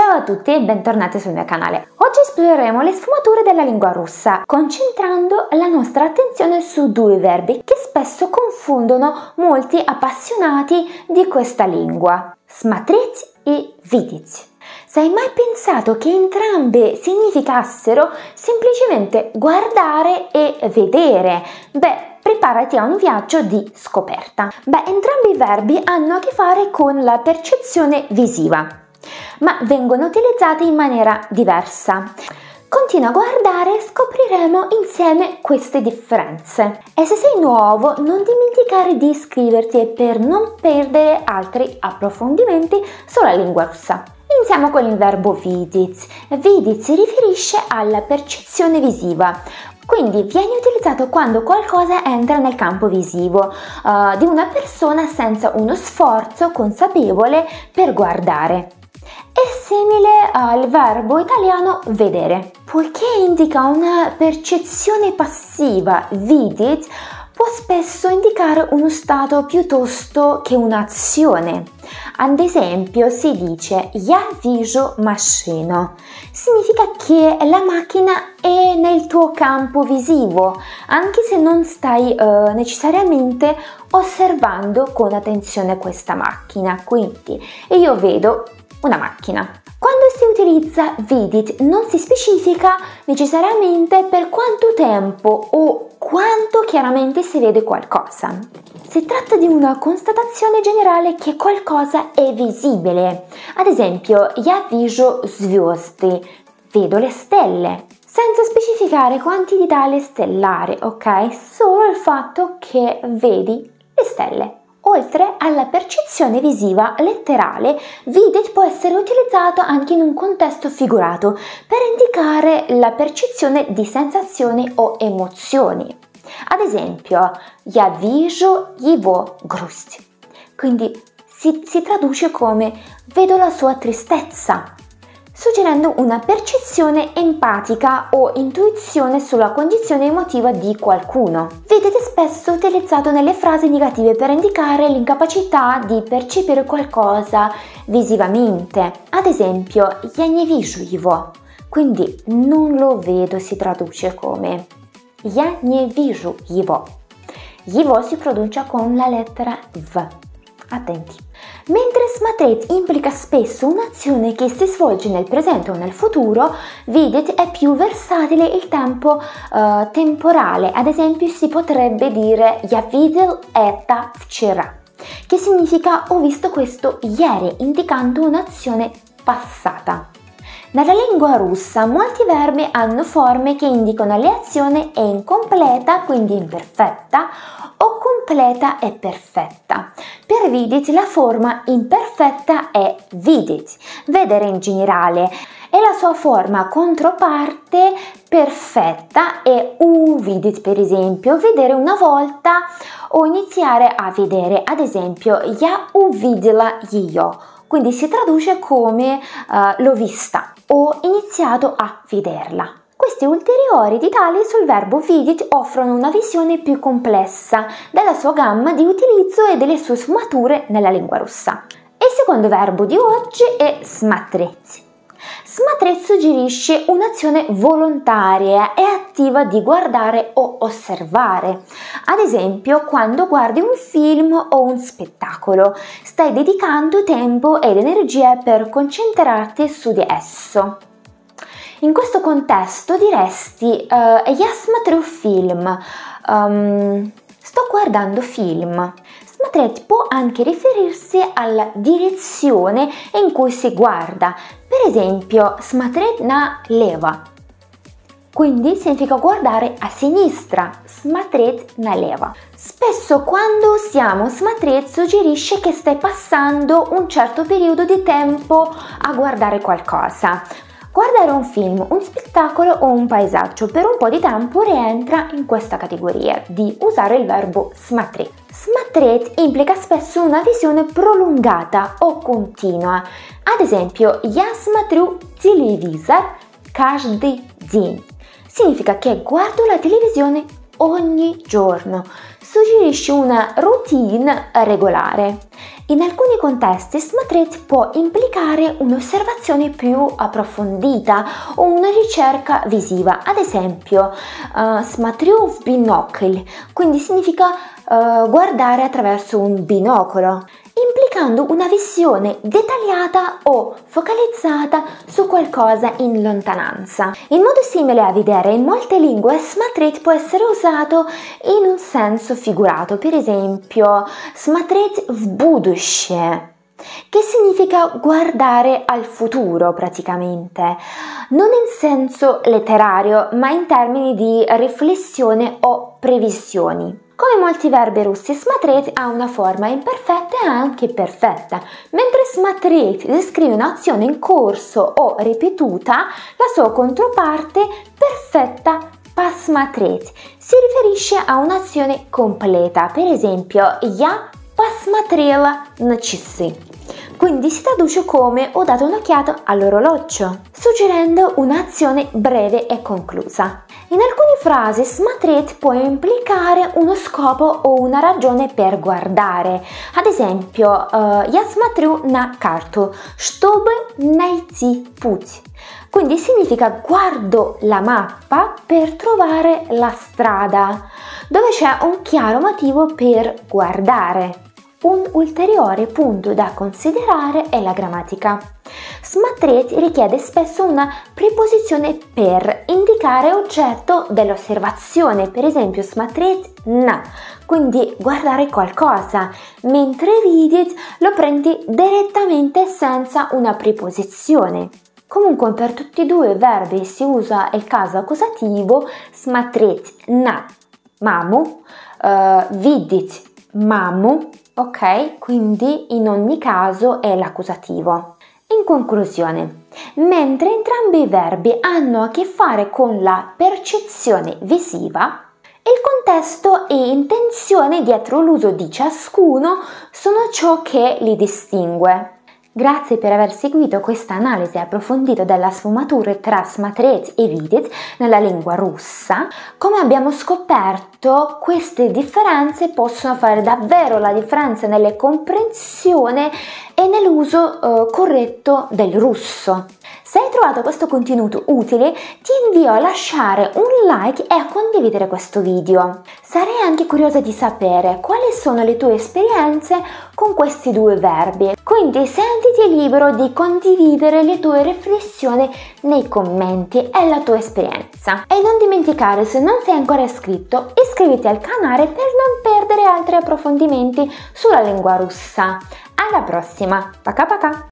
Ciao a tutti e bentornati sul mio canale. Oggi esploreremo le sfumature della lingua russa, concentrando la nostra attenzione su due verbi che spesso confondono molti appassionati di questa lingua: смотреть e видеть. Se hai mai pensato che entrambe significassero semplicemente guardare e vedere? Preparati a un viaggio di scoperta. Entrambi i verbi hanno a che fare con la percezione visiva, ma vengono utilizzati in maniera diversa. Continua a guardare e scopriremo insieme queste differenze. E se sei nuovo, non dimenticare di iscriverti per non perdere altri approfondimenti sulla lingua russa. Iniziamo con il verbo vidеть. Vidеть si riferisce alla percezione visiva, quindi viene utilizzato quando qualcosa entra nel campo visivo di una persona senza uno sforzo consapevole per guardare. È simile al verbo italiano vedere. Poiché indica una percezione passiva, vidеть può spesso indicare uno stato piuttosto che un'azione. Ad esempio si dice "Я вижу машину". Significa che la macchina è nel tuo campo visivo, anche se non stai necessariamente osservando con attenzione questa macchina. Quindi io vedo una macchina. Quando si utilizza vidеть non si specifica necessariamente per quanto tempo o quanto chiaramente si vede qualcosa. Si tratta di una constatazione generale che qualcosa è visibile. Ad esempio, "Я вижу звезды", vedo le stelle, senza specificare quantità stellare, ok? Solo il fatto che vedi le stelle. Oltre alla percezione visiva letterale, vidеть può essere utilizzato anche in un contesto figurato per indicare la percezione di sensazioni o emozioni. Ad esempio, "Я вижу его грусть", quindi si traduce come "vedo la sua tristezza", suggerendo una percezione empatica o intuizione sulla condizione emotiva di qualcuno. Vedete spesso utilizzato nelle frasi negative per indicare l'incapacità di percepire qualcosa visivamente. Ad esempio, "Я не вижу его", quindi non lo vedo si traduce come "Я не вижу его". Его si pronuncia con la lettera V. Attenti. Mentre смотреть implica spesso un'azione che si svolge nel presente o nel futuro, vidеть è più versatile il tempo temporale. Ad esempio si potrebbe dire "Я видел это вчера", che significa "ho visto questo ieri", indicando un'azione passata. Nella lingua russa molti verbi hanno forme che indicano le azioni e incompleta, quindi imperfetta, o completa e perfetta. Per vidеть la forma imperfetta è vidеть, vedere in generale, e la sua forma controparte perfetta è увидеть, per esempio, vedere una volta o iniziare a vedere. Ad esempio, "Я увидела ее", quindi si traduce come "l'ho vista" o "iniziato a vederla". Questi ulteriori dettagli sul verbo vidеть offrono una visione più complessa della sua gamma di utilizzo e delle sue sfumature nella lingua russa. Il secondo verbo di oggi è смотреть. Смотреть suggerisce un'azione volontaria e attiva di guardare o osservare. Ad esempio, quando guardi un film o un spettacolo, stai dedicando tempo ed energia per concentrarti su di esso. In questo contesto diresti "Я смотрю film", sto guardando film. Смотреть può anche riferirsi alla direzione in cui si guarda. Per esempio, смотреть налево, quindi significa guardare a sinistra, смотреть налево. Spesso quando usiamo смотреть suggerisce che stai passando un certo periodo di tempo a guardare qualcosa. Guardare un film, un spettacolo o un paesaggio per un po' di tempo rientra in questa categoria di usare il verbo смотреть. Смотреть implica spesso una visione prolungata o continua. Ad esempio, "Я смотрю телевизор каждый день". Significa che guardo la televisione ogni giorno. suggerisce una routine regolare. In alcuni contesti смотреть può implicare un'osservazione più approfondita o una ricerca visiva. Ad esempio, смотрю в бинокль, quindi significa guardare attraverso un binocolo, implicando una visione dettagliata o focalizzata su qualcosa in lontananza. In modo simile a vedere, in molte lingue смотреть può essere usato in un senso figurato, per esempio смотреть в будущее, che significa guardare al futuro praticamente, non in senso letterario ma in termini di riflessione o previsioni. Come molti verbi russi, смотреть ha una forma imperfetta e anche perfetta. Mentre смотреть descrive un'azione in corso o ripetuta, la sua controparte perfetta посмотреть si riferisce a un'azione completa. Per esempio, я посмотрела на часы. Quindi si traduce come ho dato un'occhiata all'orologio, suggerendo un'azione breve e conclusa. In alcune frasi смотреть può implicare uno scopo o una ragione per guardare. Ad esempio, я смотрю на карту, чтобы найти путь. Quindi significa guardo la mappa per trovare la strada, dove c'è un chiaro motivo per guardare. Un ulteriore punto da considerare è la grammatica. Смотреть richiede spesso una preposizione per indicare oggetto dell'osservazione, per esempio смотреть на, quindi guardare qualcosa, mentre видеть lo prendi direttamente senza una preposizione. Comunque per tutti e due i verbi si usa il caso accusativo смотреть на маму, видеть маму. Ok, quindi in ogni caso è l'accusativo. In conclusione, mentre entrambi i verbi hanno a che fare con la percezione visiva, il contesto e intenzione dietro l'uso di ciascuno sono ciò che li distingue. Grazie per aver seguito questa analisi approfondita della sfumatura tra смотреть e видеть nella lingua russa. Come abbiamo scoperto, queste differenze possono fare davvero la differenza nella comprensione e nell'uso corretto del russo. Se hai trovato questo contenuto utile, ti invito a lasciare un like e a condividere questo video. Sarei anche curiosa di sapere quali sono le tue esperienze con questi due verbi, quindi sentiti libero di condividere le tue riflessioni nei commenti e la tua esperienza. E non dimenticare, se non sei ancora iscritto, iscriviti al canale per non perdere altri approfondimenti sulla lingua russa. Alla prossima, пока-пока!